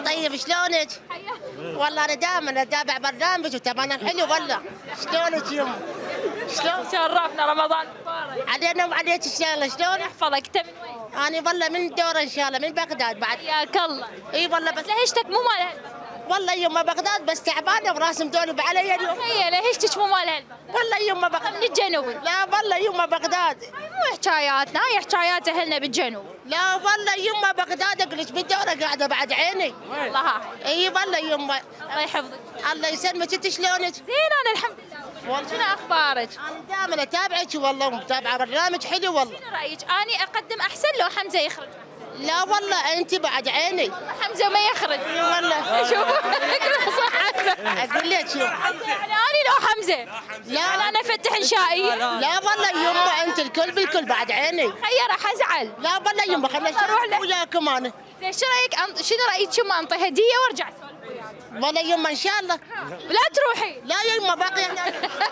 طيب شلونك؟ والله انا دائما اتابع برنامج وتمام حلو والله. شلونك يما؟ شلون؟ شرفنا رمضان مبارك علينا وعليك ان شاء الله. شلونك؟ يحفظك. انت من وين؟ انا والله من الدوره ان شاء الله، من بغداد بعد. حياك الله. اي والله بس لهجتك مو مال هالبلد. والله يما بغداد بس تعبانه وراسي مدولب علي اليوم. هي لهجتك مو مال هالبلد. والله يما بغداد من الجنوب. لا والله يما بغداد. مو حكاياتنا، هي حكايات اهلنا بالجنوب. لا والله يما بغداد اقول لك بالدوره قاعده بعد عيني. والله ها. اي والله يما. الله يحفظك. الله يسلمك. انت شلونك؟ زين انا الحمد لله. شنو اخبارك؟ انا دائما اتابعك والله ومتابعه برنامج حلو والله. شنو رايك؟ اني اقدم احسن لو حمزه يخرج؟ لا والله انت بعد عيني. حمزه ما يخرج. والله شوفوا صح. اقول لك شوف. يعني اني لو حمزه. لا انا افتح انشائيه. لا والله يما انت الكل بالكل بعد عيني. هيا راح ازعل. لا والله يما خلنا أروح له. نشوف وياكم انا. زين شو رايك شنو رايك شو انطي هديه وارجع اسولف وياك؟ والله يما ان شاء الله. لا تروحي. لا يما باقي هنا.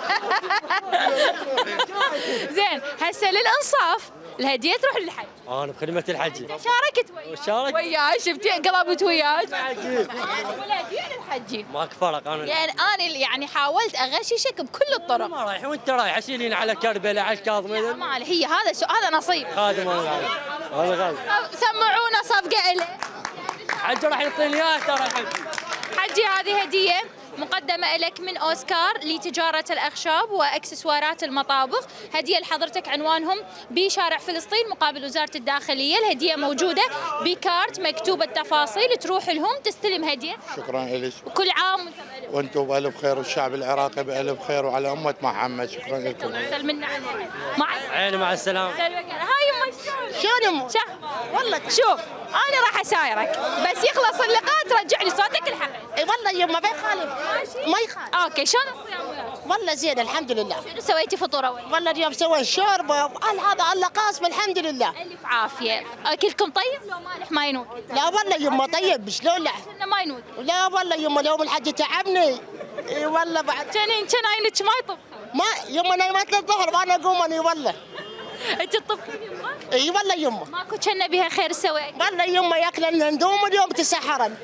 زين هسه للانصاف الهديه تروح للحج. انا بخدمه الحج. شاركت وياه. شارك وياه شفتي قلبت وياك. والهديه للحج. ماك فرق. انا يعني انا يعني حاولت اغششك بكل الطرق. ما رايح وانت رايح اسيلين على كربلاء على الكاظميه. مالي هي هذا نصيب. خادم انا غالي. انا غالي. سمعونا صفقه له. حج راح يعطيني اياه ترى حج. حجي هذه هديه مقدمة لك من أوسكار لتجارة الأخشاب وأكسسوارات المطابخ. هدية لحضرتك، عنوانهم بشارع فلسطين مقابل وزارة الداخلية. الهدية موجودة بكارت مكتوب التفاصيل، تروح لهم تستلم هدية. شكرا لك. وكل عام وانت بألف. وانتم بألف خير والشعب العراقي بألف خير وعلى أمة محمد. شكرا لكم. سلمنا عليها. مع عيني مع السلامة. هاي يما شلون يما؟ والله شوف أنا راح أسايرك بس يخلص اللقاء ترجع لي صوتك الحقيقي. اي والله يما ما يخالف. ما يخالف. أوكي شلون الصيام وياك؟ والله زين الحمد لله. شنو سويتي فطورة وين؟ والله اليوم سوينا شوربه وقال هذا الله قاسم الحمد لله. ألف عافية. أكلكم طيب لو مالح ما ينوك؟ لا والله يما طيب شلون لا. إنه ما ينوك. لا والله يما اليوم الحج تعبني. اي والله بعد. كان عينك ما يطبخ. ما يما نايمت الظهر وانا اقوم اني والله. انت تطبخين يما؟ اي والله يما. ماكو كنا بها خير سوي. والله يما ياكل ندوم اليوم تسحرن.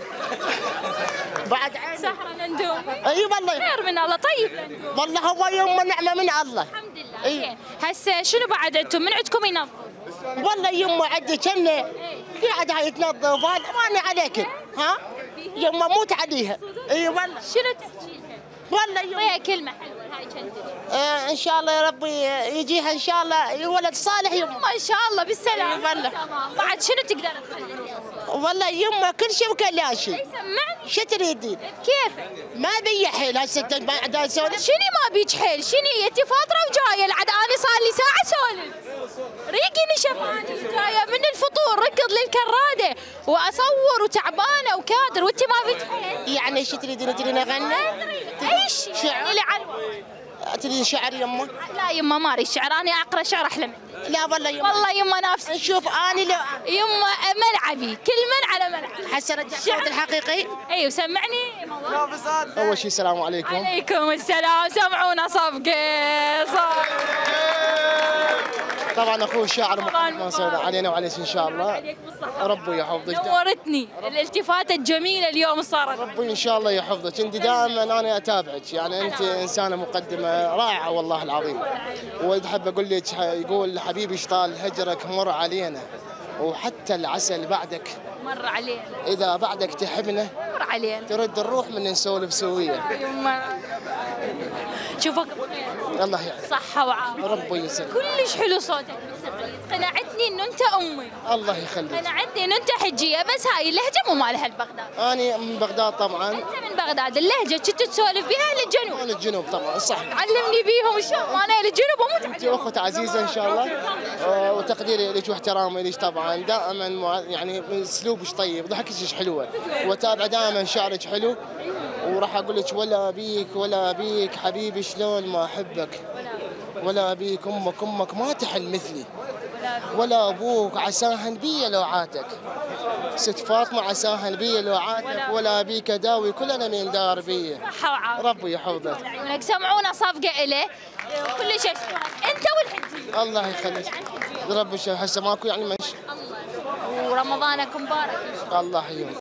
بعد عيني. سحرة ندوم. اي والله. خير من الله. طيب ندوم. والله هو يما نعمه من الله. الحمد لله. إيه. زين هسه شنو بعد انتم من عندكم ينظف؟ والله يما عندي كنا قاعد هاي تنظف ماني عليك. ها يما موت عليها. اي والله. شنو تحكي لها؟ والله يما. ويا كلمة حلوة هاي كنتي. ان شاء الله يا ربي يجيها ان شاء الله ولد صالح يما. ما شاء الله بالسلامة. إيه والله. تمام. بعد شنو تقدر تخلي؟ والله يما كل شيء وكل شيء. سمعني. شو تريدين؟ كيفك؟ ما بي حيل هسه ما عاد اسولف. شنو ما بيج حيل؟ شنو انت فاطرة وجاية العد انا صار لي ساعة اسولف. ريقي نشفاني جاية من الفطور ركض للكرادة واصور وتعبانة وكادر وانت ما بيج حيل. يعني شو تريدين اغني؟ اي شيء. شعر؟ لي على تريدين شعر يما؟ لا يما ما اريد شعر، انا اقرا شعر احلى منك. لا والله يما. والله يما نفسي. نشوف اني لو يما ملعبي كل من على ملعبي. حسن رجع صوت الحقيقي. اي وسمعني. أول شيء السلام عليكم. عليكم السلام. سمعونا صفقة. طبعا أخوه الشاعر محمد طبعاً. منصور علينا وعليك إن شاء الله. عليك بالصحة. ربي يحفظك. نورتني الالتفاتة الجميلة اليوم صارت. ربي إن شاء الله يحفظك. أنت دائما أنا أتابعك، يعني أنت إنسانة مقدمة رائعة والله العظيم. وأحب أقول لك يقول حبيبي طال هجرك مر علينا وحتى العسل بعدك. مر علينا. إذا بعدك تحبنا مر علينا. ترد الروح من نسولف سوية. يما شوفك بخير. الله يعافيك. صحة وعافية. ربي يسلمك. كلش حلو صوتك بالسقيط. قنعتني انه انت امي. الله يخليك. قنعتني انه انت حجية بس هاي اللهجة مو مالها البغداد. أنا من بغداد طبعا. انت من بغداد اللهجة كنت تسولف بها للجنوب. أنا الجنوب طبعا صح. علمني بيهم شلون انا للجنوب اموت أنت عليهم. أخت عزيزة إن شاء الله. وتقديري لك واحترامي لك طبعا دائما يعني أسلوبك طيب ضحكتك حلوة وأتابع دائما شعرك حلو. وراح أقول لك ولا أبيك ولا أبيك حبيبي شلون ما أحبك ولا أبيك أمك ما تحل مثلي ولا أبوك عساهن بي لوعاتك ست فاطمة عساهن بي لوعاتك ولا أبيك أداوي كلنا من دار بي. صحة وعافية. ربي يحفظك. عيونك. سمعونا صفقة إله كل شيء انت والحجية. الله يخليك. ربي هسه ماكو يعني مش. الله ورمضانك مبارك. الله يحفظك.